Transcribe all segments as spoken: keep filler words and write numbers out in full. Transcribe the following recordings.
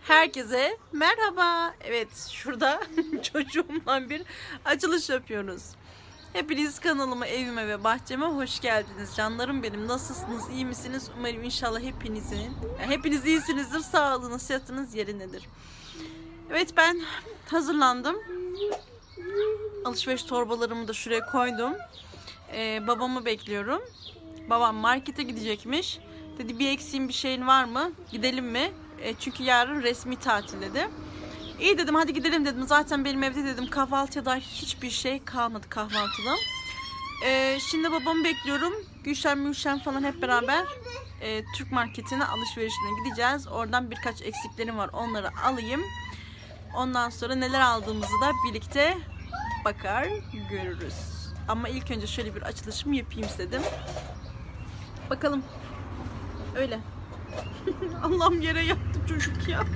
Herkese merhaba. Evet, şurada çocuğumla bir açılış yapıyoruz. Hepiniz kanalıma, evime ve bahçeme hoş geldiniz. Canlarım benim, nasılsınız, iyi misiniz? Umarım inşallah hepinizin, yani hepiniz iyisinizdir, sağlığınız, sıhhatiniz yerindedir. Evet, ben hazırlandım. Alışveriş torbalarımı da şuraya koydum. Ee, babamı bekliyorum. Babam markete gidecekmiş. Dedi, bir eksiğin bir şeyin var mı? Gidelim mi? E, çünkü yarın resmi tatil dedi. İyi dedim, hadi gidelim dedim. Zaten benim evde dedim kahvaltıya dair hiçbir şey kalmadı kahvaltıda. E, şimdi babamı bekliyorum. Gülşen Mülşen falan hep beraber e, Türk marketine alışverişine gideceğiz. Oradan birkaç eksiklerim var, onları alayım. Ondan sonra neler aldığımızı da birlikte bakar görürüz. Ama ilk önce şöyle bir açılışımı yapayım istedim. Bakalım. Öyle. Allah'ım, yere yattı çocuk ya.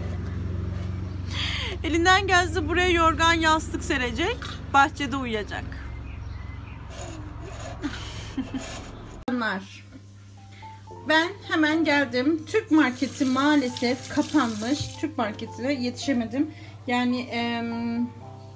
Elinden gelse buraya yorgan yastık serecek. Bahçede uyuyacak. Bunlar. Ben hemen geldim. Türk marketi maalesef kapanmış. Türk marketine yetişemedim. Yani eee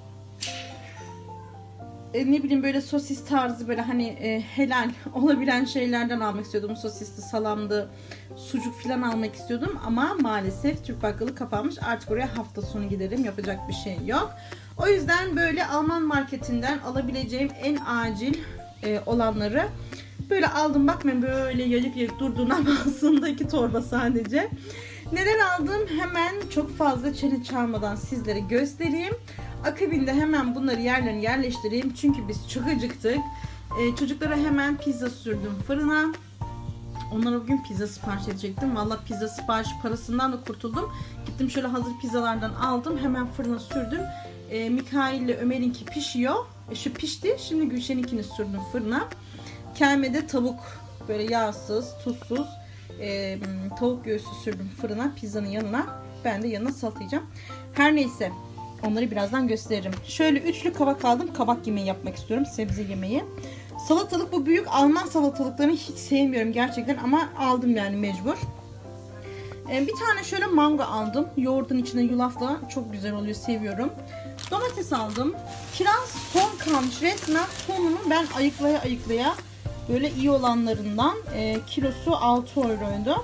E, ne bileyim, böyle sosis tarzı, böyle hani e, helal olabilen şeylerden almak istiyordum. Sosisli, salamdı, sucuk falan almak istiyordum. Ama maalesef Türk bakkalı kapanmış. Artık oraya hafta sonu giderim. Yapacak bir şey yok. O yüzden böyle Alman marketinden alabileceğim en acil e, olanları böyle aldım. Bakmayın, böyle yayık yayık durduğuna aslında iki torba sadece. Neden aldım? Hemen çok fazla çene çalmadan sizlere göstereyim. Akabinde hemen bunları yerlerine yerleştireyim. Çünkü biz çok acıktık. Ee, çocuklara hemen pizza sürdüm fırına. Onlara bugün pizza sipariş edecektim. Valla pizza sipariş parasından da kurtuldum. Gittim şöyle hazır pizzalardan aldım. Hemen fırına sürdüm. Ee, Mikail ile Ömer'inki pişiyor. E, şu pişti. Şimdi Gülşen'inkini sürdüm fırına. Kendime de tavuk, böyle yağsız, tuzsuz e, tavuk göğsü sürdüm fırına, pizzanın yanına. Ben de yanına salatayacağım. Her neyse. Onları birazdan gösteririm. Şöyle üçlü kabak aldım. Kabak yemeği yapmak istiyorum. Sebze yemeği. Salatalık, bu büyük Alman salatalıklarını hiç sevmiyorum gerçekten. Ama aldım yani mecbur. Ee, bir tane şöyle mango aldım. Yoğurdun içine yulafla. Çok güzel oluyor. Seviyorum. Domates aldım. Kiraz son kalmış. Resmen sonunu ben ayıklaya ayıklaya. Böyle iyi olanlarından. E, kilosu altı euroydu.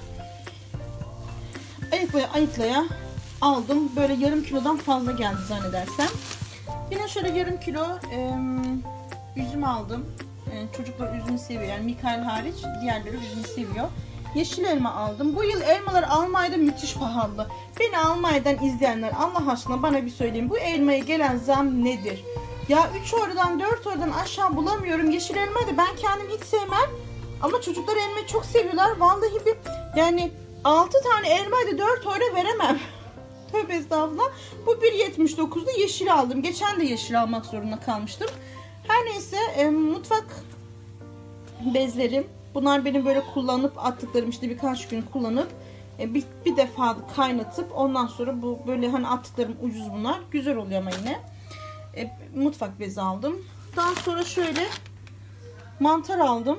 Ayıklaya ayıklaya aldım. Böyle yarım kilodan fazla geldi zannedersem. Yine şöyle yarım kilo e, üzüm aldım. E, çocuklar üzüm seviyor. Yani Mikail hariç diğerleri üzüm seviyor. Yeşil elma aldım. Bu yıl elmalar Almanya'da müthiş pahalı. Beni Almanya'dan izleyenler Allah aşkına bana bir söyleyin. Bu elmaya gelen zam nedir? Ya üç oradan dört oradan aşağı bulamıyorum. Yeşil elmayı da ben kendim hiç sevmem. Ama çocuklar elmayı çok seviyorlar. Vallahi bir yani altı tane elmayı da dört euro veremem. Tövbe estağfurullah. Bu bir yetmiş dokuzda yeşil aldım. Geçen de yeşil almak zorunda kalmıştım. Her neyse e, mutfak bezlerim. Bunlar benim böyle kullanıp attıklarım, işte birkaç gün kullanıp e, bir, bir defa kaynatıp ondan sonra bu böyle hani attıklarım ucuz bunlar. Güzel oluyor ama yine. E, mutfak bezi aldım. Daha sonra şöyle mantar aldım.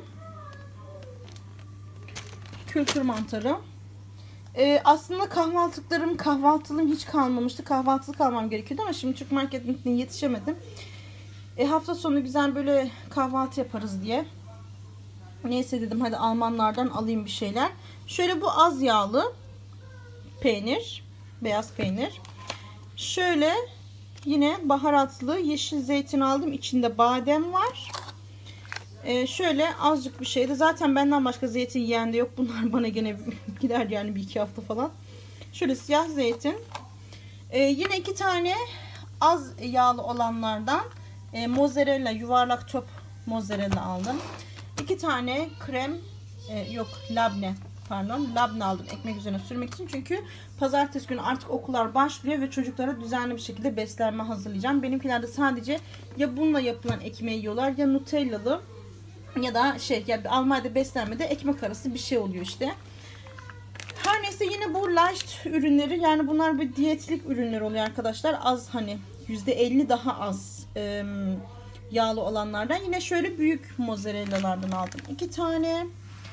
Kültür mantarı. Ee, aslında kahvaltılıklarım, kahvaltılığım hiç kalmamıştı. Kahvaltılık almam gerekiyordu ama şimdi Türk marketine yetişemedim. E, hafta sonu güzel böyle kahvaltı yaparız diye. Neyse dedim, hadi Almanlardan alayım bir şeyler. Şöyle bu az yağlı peynir, beyaz peynir. Şöyle yine baharatlı yeşil zeytin aldım. İçinde badem var. Ee, şöyle azıcık bir şeydi. Zaten benden başka zeytin yiyen de yok. Bunlar bana gene gider yani bir iki hafta falan. Şöyle siyah zeytin. Ee, yine iki tane az yağlı olanlardan e, mozzarella, yuvarlak top mozzarella aldım. İki tane krem e, yok labne pardon labne aldım ekmek üzerine sürmek için. Çünkü pazartesi günü artık okullar başlıyor ve çocuklara düzenli bir şekilde beslenme hazırlayacağım. Benimkiler de sadece ya bununla yapılan ekmeği yiyorlar ya nutellalı ya da şey, ya Almanya'da beslenmede ekmek arası bir şey oluyor işte. Her neyse yine bu light ürünleri, yani bunlar bir diyetlik ürünler oluyor arkadaşlar. Az, hani yüzde elli daha az e, yağlı olanlardan. Yine şöyle büyük mozzarellalardan aldım iki tane.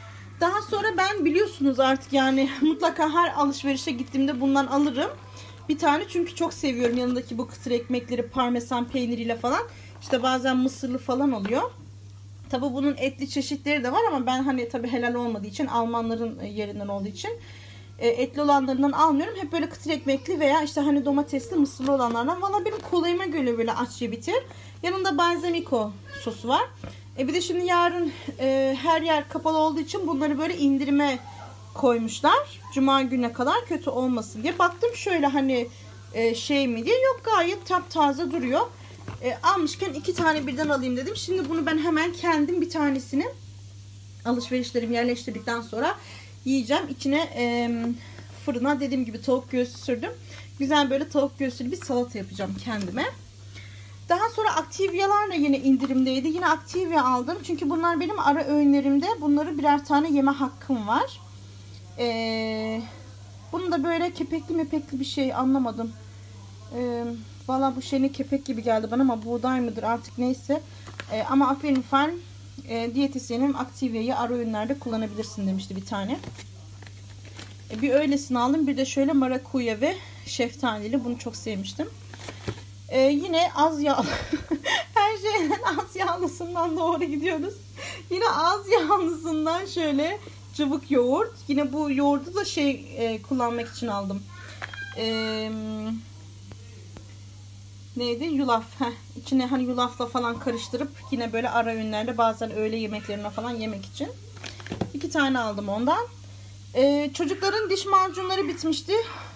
Daha sonra ben biliyorsunuz artık yani mutlaka her alışverişe gittiğimde bundan alırım. Bir tane çünkü çok seviyorum yanındaki bu kıtır ekmekleri parmesan peyniriyle falan. İşte bazen mısırlı falan oluyor. Tabi bunun etli çeşitleri de var ama ben hani tabi helal olmadığı için Almanların yerinden olduğu için etli olanlarından almıyorum. Hep böyle kıtır ekmekli veya işte hani domatesli mısırlı olanlardan. Valla benim kolayıma göre böyle aç ye bitir. Yanında balsamico sosu var. E bir de şimdi yarın e, her yer kapalı olduğu için bunları böyle indirime koymuşlar. Cuma gününe kadar kötü olmasın diye. Baktım şöyle hani e, şey mi diye. Yok, gayet taptaze duruyor. E, almışken iki tane birden alayım dedim. Şimdi bunu ben hemen kendim bir tanesini alışverişlerimi yerleştirdikten sonra yiyeceğim. İçine e, fırına dediğim gibi tavuk göğsü sürdüm. Güzel böyle tavuk göğsülü bir salata yapacağım kendime. Daha sonra Activia'lar da yine indirimdeydi. Yine Activia aldım. Çünkü bunlar benim ara öğünlerimde. Bunları birer tane yeme hakkım var. Ee, bunu da böyle kepekli mepekli bir şey anlamadım. Ee, Valla bu şey ne kepek gibi geldi bana ama buğday mıdır artık neyse. Ee, ama Aferin Farm e, diyetisyenim Activia'yı ara öğünlerde kullanabilirsin demişti bir tane. Ee, bir öylesini aldım. Bir de şöyle marakuya ve şeftalili. Bunu çok sevmiştim. Ee, yine az yağlı. Her şeyden az yağlısından doğru gidiyoruz. Yine az yağlısından şöyle cıvık yoğurt. Yine bu yoğurdu da şey e, kullanmak için aldım. Ee, neydi? Yulaf. Heh. İçine hani yulafla falan karıştırıp yine böyle ara öğünlerde bazen öğle yemeklerine falan yemek için. İki tane aldım ondan. Ee, çocukların diş macunları bitmişti.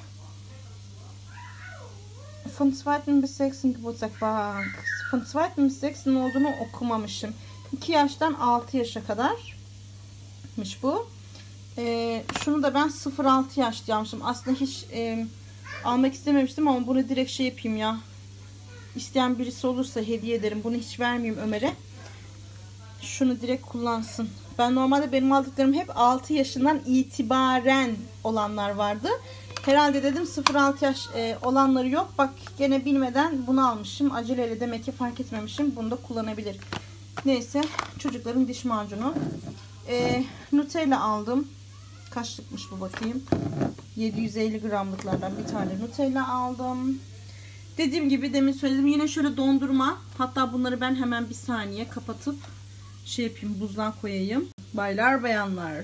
Von zweiten bis sechsten Geburtstag bak. Von zweiten bis sechsten olduğunu okumamışım. iki yaştan altı yaşa kadarmış bu. Ee, şunu da ben sıfır altı yaş diyormuşum. Aslında hiç e, almak istememiştim ama bunu direkt şey yapayım ya. İsteyen birisi olursa hediye ederim. Bunu hiç vermeyeyim Ömer'e. Şunu direkt kullansın. Ben normalde benim aldıklarım hep altı yaşından itibaren olanlar vardı. Herhalde dedim sıfır altı yaş e, olanları yok. Bak gene bilmeden bunu almışım. Aceleyle demek ki fark etmemişim. Bunu da kullanabilir. Neyse çocukların diş macunu. E, Nutella aldım. Kaçlıkmış bu bakayım. yedi yüz elli gramlıklardan bir tane Nutella aldım. Dediğim gibi demin söyledim. Yine şöyle dondurma. Hatta bunları ben hemen bir saniye kapatıp şey yapayım, buzluğa koyayım. Baylar bayanlar.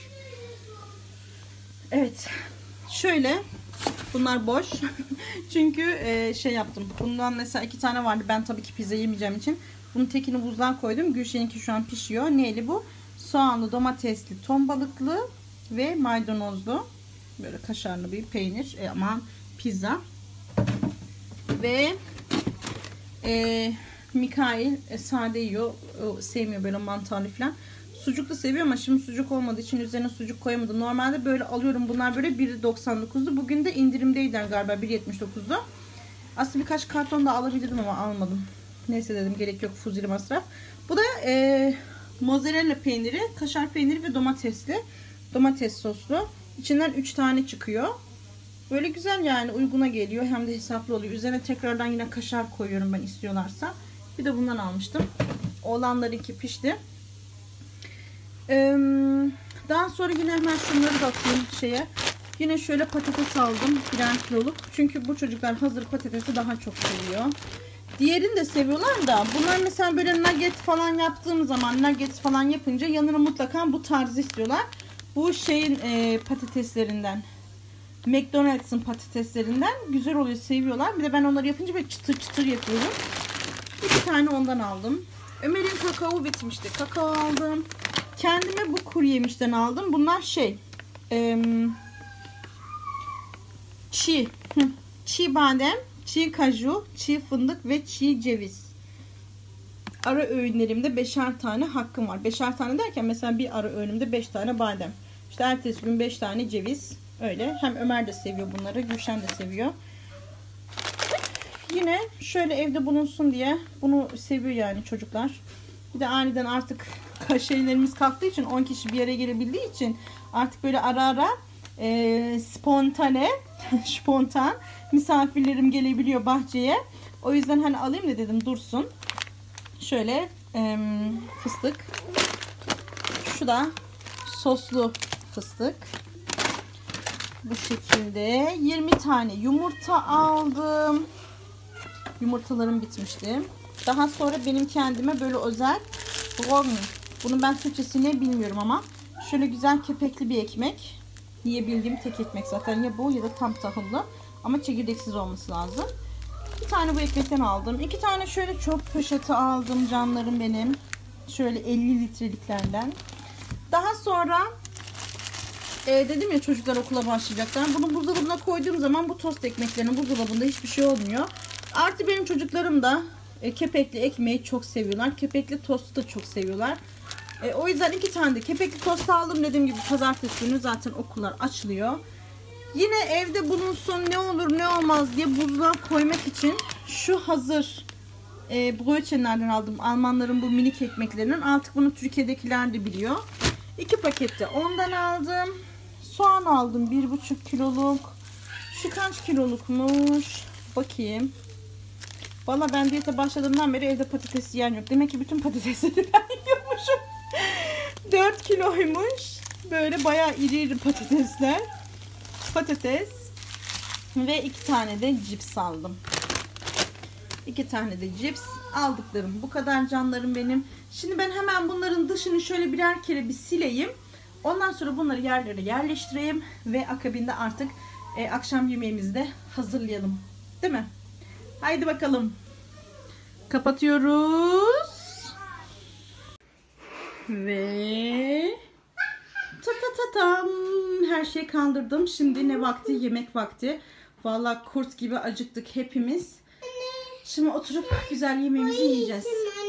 Evet. Şöyle bunlar boş. Çünkü e, şey yaptım. Bundan mesela iki tane vardı. Ben tabii ki pizza yemeyeceğim için. Bunun tekini buzluğa koydum. Gülşen'inki şu an pişiyor. Neyli bu? Soğanlı, domatesli, ton balıklı ve maydanozlu. Böyle kaşarlı bir peynir. E, aman pizza. Ve e, Mikail e, sade yiyor. O, sevmiyor böyle mantarlı falan. Sucuk da seviyor ama şimdi sucuk olmadığı için üzerine sucuk koyamadım. Normalde böyle alıyorum. Bunlar böyle bir doksan dokuzdu. Bugün de indirimdeydiler galiba bir yetmiş dokuzdu. Aslında birkaç karton da alabilirdim ama almadım. Neyse dedim gerek yok, fuzili masraf. Bu da e, mozzarella peyniri, kaşar peyniri ve domatesli. Domates soslu. İçinden üç tane çıkıyor. Böyle güzel yani, uyguna geliyor. Hem de hesaplı oluyor. Üzerine tekrardan yine kaşar koyuyorum ben istiyorlarsa. Bir de bundan almıştım. Oğlanlarınki pişti. Ee, daha sonra yine hemen şunları da atayım şeye. Yine şöyle patates aldım. Birer kiloluk. Çünkü bu çocuklar hazır patatesi daha çok seviyor. Diğerini de seviyorlar da. Bunlar mesela böyle nugget falan yaptığım zaman, nugget falan yapınca yanına mutlaka bu tarzı istiyorlar. Bu şeyin e, patateslerinden. McDonald's'ın patateslerinden güzel oluyor, seviyorlar. Bir de ben onları yapınca böyle çıtır çıtır yapıyorum. İki tane ondan aldım. Ömer'in kakao bitmişti. Kakao aldım. Kendime bu kuru yemişten aldım. Bunlar şey e, çiğ çiğ badem, çiğ kaju, çiğ fındık ve çiğ ceviz. Ara öğünlerimde beşer tane hakkım var. Beşer tane derken mesela bir ara öğünümde beş tane badem. İşte ertesi gün beş tane ceviz. Öyle. Hem Ömer de seviyor bunları. Gülşen de seviyor. Yine şöyle evde bulunsun diye bunu seviyor yani çocuklar. Bir de aniden artık şeylerimiz kalktığı için on kişi bir yere gelebildiği için artık böyle ara ara e, spontane spontan misafirlerim gelebiliyor bahçeye. O yüzden hani alayım da dedim dursun. Şöyle e, fıstık. Şu da soslu fıstık. Bu şekilde yirmi tane yumurta aldım. Yumurtalarım bitmişti. Daha sonra benim kendime böyle özel brownie. Bunun ben Türkçesini bilmiyorum ama şöyle güzel kepekli bir ekmek. Yiyebildiğim tek ekmek zaten, ya bu ya da tam tahıllı. Ama çekirdeksiz olması lazım. Bir tane bu ekmekten aldım. İki tane şöyle çöp poşeti aldım canlarım benim. Şöyle elli litreliklerden. Daha sonra e, dedim ya çocuklar okula başlayacaklar. Bunu buzdolabına koyduğum zaman bu tost ekmeklerinin buzdolabında hiçbir şey olmuyor. Artı benim çocuklarım da e, kepekli ekmeği çok seviyorlar. Kepekli tostu da çok seviyorlar. E, o yüzden iki tane de kepekli tost aldım. Dediğim gibi pazartesi günü zaten okullar açılıyor. Yine evde bulunsun, ne olur ne olmaz diye buzluğa koymak için şu hazır e, Brötchenlerden aldım. Almanların bu minik ekmeklerinin. Artık bunu Türkiye'dekiler de biliyor. İki pakette ondan aldım. Soğan aldım. Bir buçuk kiloluk. Şu kaç kilolukmuş? Bakayım. Valla ben diyete başladığımdan beri evde patates yiyen yok. Demek ki bütün patatesleri ben yiyormuşum. dört kiloymuş. Böyle bayağı iri iri patatesler. Patates. Ve iki tane de cips aldım. İki tane de cips aldıklarım. Bu kadar canlarım benim. Şimdi ben hemen bunların dışını şöyle birer kere bir sileyim. Ondan sonra bunları yerlere yerleştireyim. Ve akabinde artık e, akşam yemeğimizi de hazırlayalım. Değil mi? Haydi bakalım. Kapatıyoruz. Ve ta ta ta tam her şeyi kaldırdım. Şimdi ne vakti? Yemek vakti. Vallahi kurt gibi acıktık hepimiz. Şimdi oturup güzel yemeğimizi yiyeceğiz.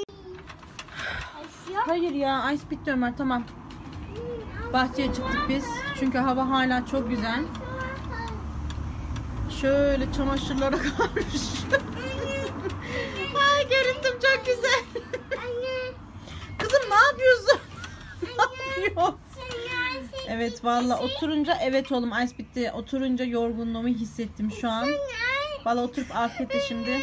Hayır ya, ice bitti Ömer, tamam. Bahçeye çıktık biz. Çünkü hava hala çok güzel. Şöyle çamaşırlara karşı. Ay görüntüm çok güzel. Kızım ne yapıyorsun? Ne yapıyorsun? Evet valla oturunca, evet oğlum ice bitti. Oturunca yorgunluğumu hissettim şu an. Valla oturup afiyetle şimdi.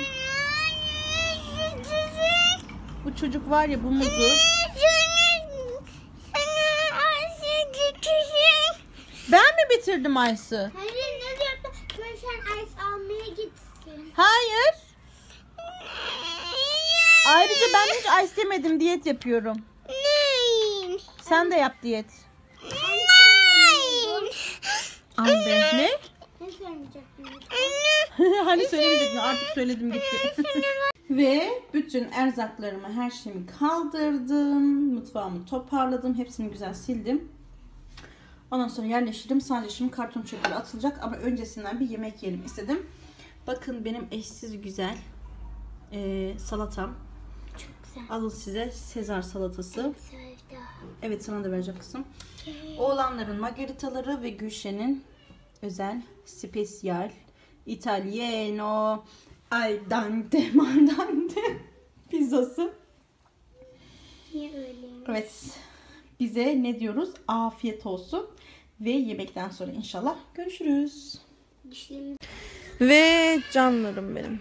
Bu çocuk var ya, bu muzu. Ben mi bitirdim ice'ı? Hayır, ne diyorsun? Sen ice almaya gitsin. Hayır. Ayrıca ben hiç ice yemedim, diyet yapıyorum. Nein. Sen de yap diyet. Nein. Ay be, ne? Ne söylemeyecektim? Hani söylemeyecektim, artık söyledim gitti. Ve bütün erzaklarımı, her şeyimi kaldırdım. Mutfağımı toparladım. Hepsini güzel sildim. Ondan sonra yerleştirdim. Sadece şimdi karton çöpleri atılacak. Ama öncesinden bir yemek yiyelim istedim. Bakın benim eşsiz güzel e, salatam. Çok güzel. Alın size Sezar salatası. Sevda. Evet, sana da vereceğim kızım. Oğlanların margaritaları ve Gülşen'in özel spesiyal Italiano al dente mardante pizzası. Niye öyle? Evet. Bize ne diyoruz? Afiyet olsun. Ve yemekten sonra inşallah görüşürüz. Dişlerimiz... Ve canlarım benim.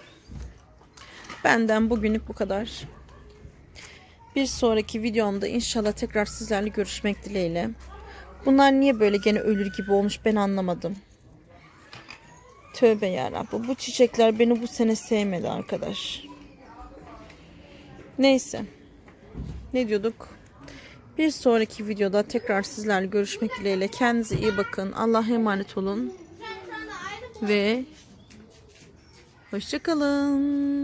Benden bugünlük bu kadar. Bir sonraki videomda inşallah tekrar sizlerle görüşmek dileğiyle. Bunlar niye böyle gene ölür gibi olmuş ben anlamadım. Tövbe yarabbim. Bu çiçekler beni bu sene sevmedi arkadaş. Neyse. Ne diyorduk? Bir sonraki videoda tekrar sizlerle görüşmek dileğiyle. Kendinize iyi bakın. Allah'a emanet olun. Ve hoşça kalın.